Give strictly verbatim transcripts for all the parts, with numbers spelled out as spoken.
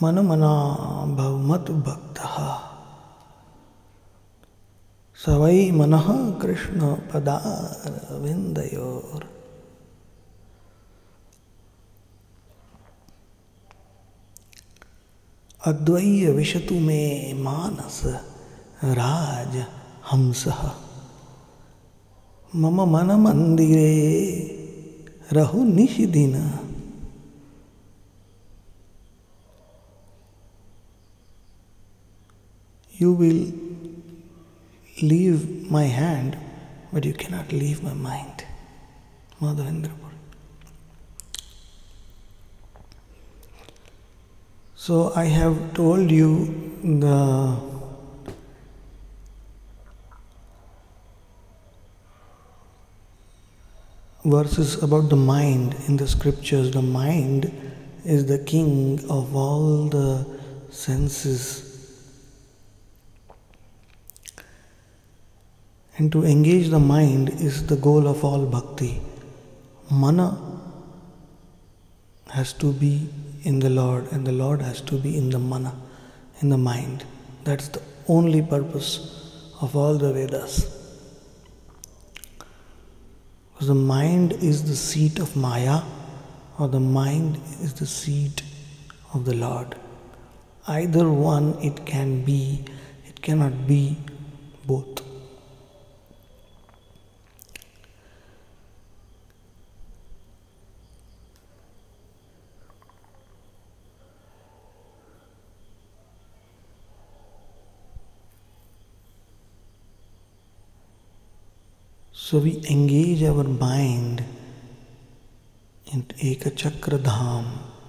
मन मना भव मत भक्तः सवै मनः कृष्ण पदारविन्दयोर। अद्वैय विशतु मे मानस राज हंसः मम मन मंदिरे रहु निशिदिन। You will leave my hand, but you cannot leave my mind. Madhavendra Puri. So I have told you the verses about the mind in the scriptures. The mind is the king of all the senses. And to engage the mind is the goal of all bhakti. Mana has to be in the Lord, and the Lord has to be in the mana, in the mind. That's the only purpose of all the Vedas. Because the mind is the seat of Maya, or the mind is the seat of the Lord. Either one it can be, it cannot be both. So we engage our mind in Ekachakra Dham.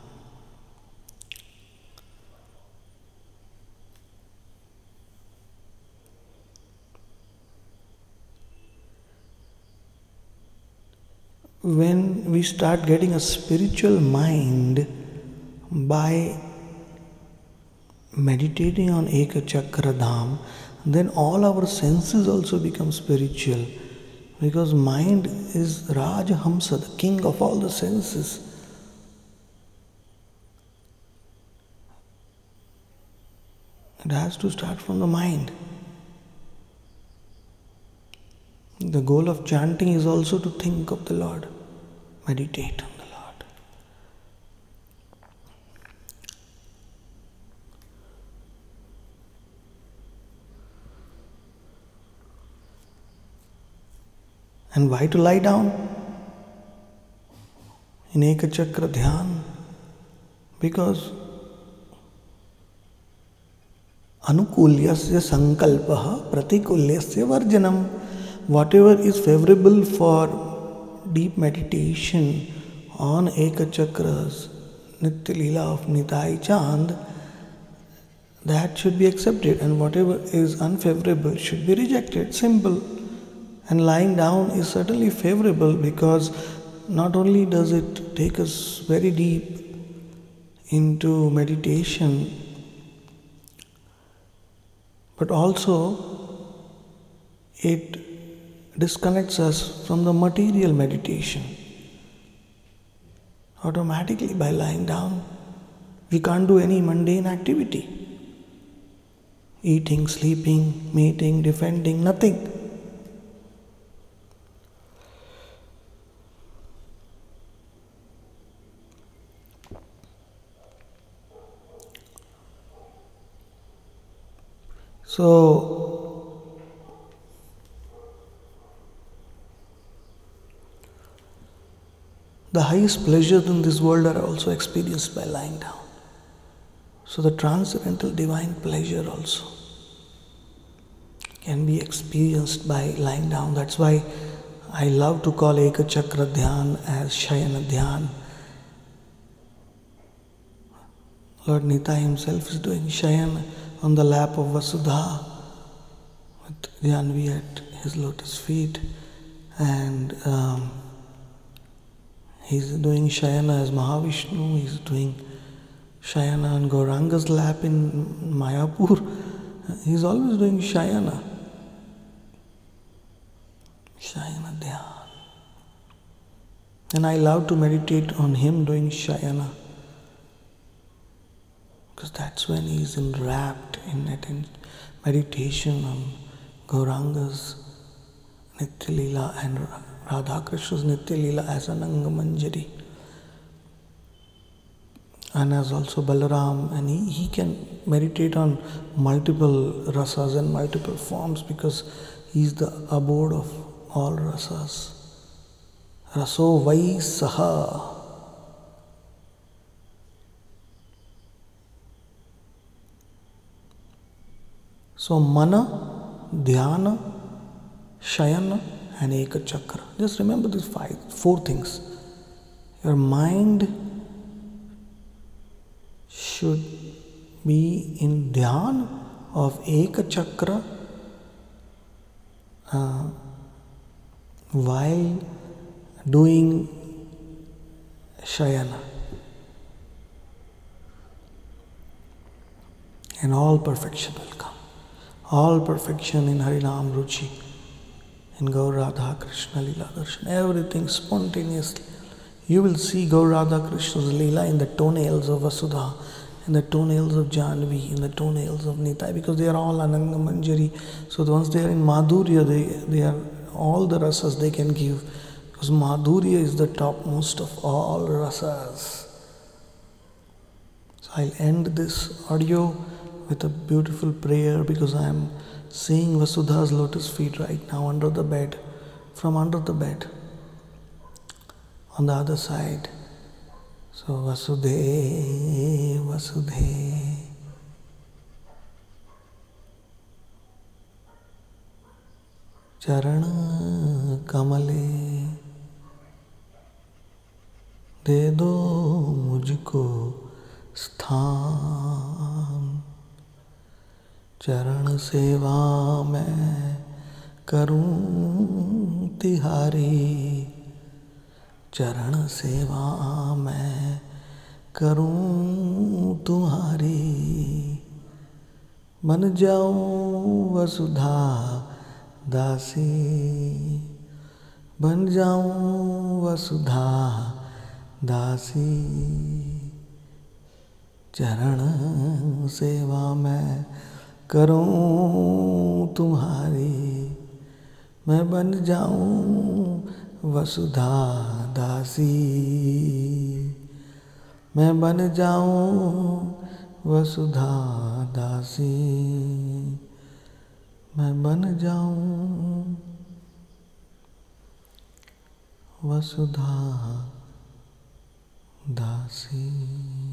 When we start getting a spiritual mind by meditating on Ekachakra Dham, then all our senses also become spiritual. Because mind is Rajhamsa, the king of all the senses. It has to start from the mind. The goal of chanting is also to think of the Lord, meditate on the Lord. And why to lie down in Ekachakra Dhyan? Because anukulyasya sankalpaha pratikulyasya varjanam. Whatever is favorable for deep meditation on Ekachakras, Nitya Leela of Nitai Chand, that should be accepted, and whatever is unfavorable should be rejected. Simple. And lying down is certainly favorable, because not only does it take us very deep into meditation, but also it disconnects us from the material meditation. Automatically, by lying down, we can't do any mundane activity. Eating, sleeping, mating, defending, nothing. So, the highest pleasures in this world are also experienced by lying down. So the transcendental divine pleasure also can be experienced by lying down. That's why I love to call Ekachakra Dhyan as Shayana Dhyan. Lord Nitai himself is doing Shayana on the lap of Vasudha with Janvi at his lotus feet, and um, he's doing Shayana as Mahavishnu. He's doing Shayana on Gauranga's lap in Mayapur. He's always doing Shayana. Shayana Dhyan. And I love to meditate on him doing Shayana. because that's when he is enwrapped in atten- meditation on Gauranga's Nitya Leela and Radha Krishna's Nitya Leela as an Angamanjari. And as also Balaram, and he, he can meditate on multiple rasas and multiple forms because he is the abode of all rasas. Raso vai saha. So mana, dhyana, shayana and eka chakra. Just remember these five, four things. Your mind should be in dhyan of eka chakra uh, while doing shayana. And all perfection will come. All perfection in Harinam Ruchi, in Gaur Radha Krishna Leela Darshan, everything spontaneously. You will see Gaur Radha Krishna's Leela in the toenails of Vasudha, in the toenails of Janvi, in the toenails of Nitai, because they are all Ananga Manjari. So once they are in Madhurya, they, they are all the rasas they can give, because Madhurya is the topmost of all rasas. So I'll end this audio with a beautiful prayer, because I am seeing Vasudha's lotus feet right now under the bed, from under the bed, on the other side. So Vasudhe, Vasudhe. Charan Kamale, de do mujhko sthan. चरण सेवा मैं करूं तिहारी, चरण सेवा मैं करूं तुम्हारी, बन जाऊं वसुधा दासी, बन जाऊं वसुधा दासी, चरण सेवा मैं करूं तुम्हारी, मैं बन जाऊं वसुधा दासी, मैं बन जाऊं वसुधा दासी, मैं बन जाऊं वसुधा दासी.